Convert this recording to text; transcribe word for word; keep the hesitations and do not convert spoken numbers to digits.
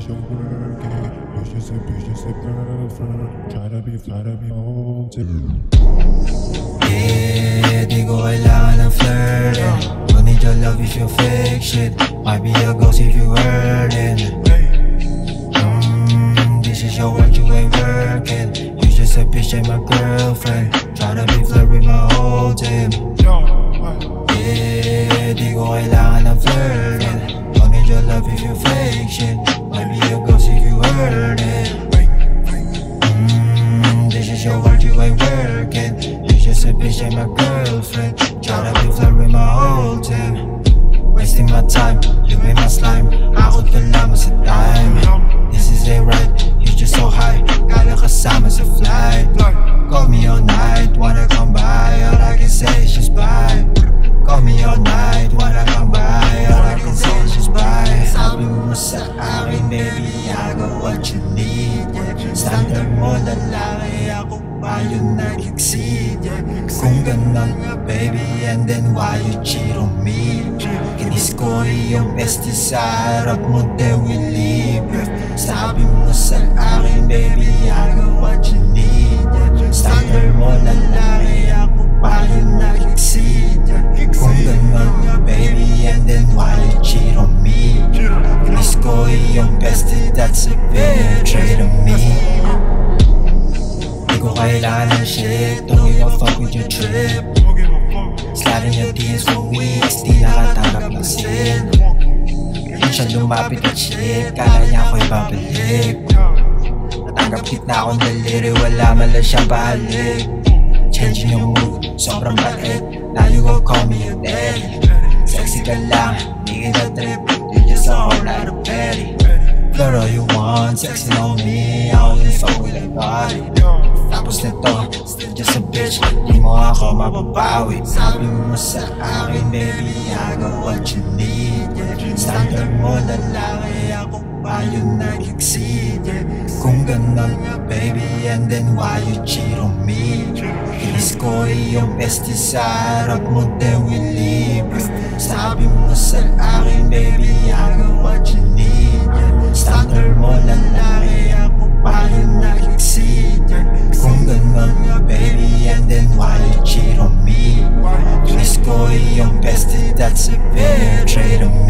you're working. You should say, you should say girlfriend. Try to be fly to be holding. Yeah, di ko kailangan ng flirting. Don't need your love if you fake shit. Might be a ghost if you hurting. mm, This is your world, you ain't working. You just a bitch and my girlfriend. Try to be flirt with my whole team. Yeah, di ko kailangan ng flirting. Don't need your love if you fake shit. Might be a ghost if you hurting. mm, This is your world, you ain't working. Just a bitch and my girlfriend. Try to be flirt with my whole team. Wasting my time, you ain't my slime. Akot ka lamang sa time. This is ain't right, you're just so high. Kala kasama sa flight. Call me all night, wanna come by. All I can say is just bye. Call me all night, wanna come by. All I can say is just bye. Sabi mo sa akin, baby, I got what you need. Standard mo lalaki, ako pa yung nag-exceed. Kung ganon nga baby, and then why you cheat on me? Kinis ko yung bestie sa harap mo, then we leave. Sabi mo sa akin baby, I got what you need. Standard mo lalaki, ako pa yung nag-exceed. Kung ganon nga baby, and then why you cheat on me? Kinis ko yung bestie, that's a big trade on me. Di ko kailangan ng shit, don't give a fuck with your trip. Sliding your D Ms for weeks, di nakatanggap ng sin. Ngayon siya lumapit at shit, kala niya ako'y babalik. Natanggap kitna akong daliri, wala man lang siyang bahalik. Changing your mood, sobrang bait, now you gon' call me a daddy. Sexy ka lang, di kita trip, you just a whole lot of petty. Flirt all you want, sexy on me, I only fuck with that body. Tapos nito, still just a bitch, di mo ako mababawi. Sabi mo sa akin, baby, I got what you need. Standard mo lalaki, ako pa yung nag-exceed. Kung ganon nga baby, and then why you cheat on me? Kinis ko yung bestie sa harap mo, then we leave. Sabi mo sa akin, baby, I got what you need. Standard mo lalaki, ako pa yung nag-exceed. Kung ganon nga baby, and then why you cheat on me? Kinis ko yung bestie, that's a big trade on me.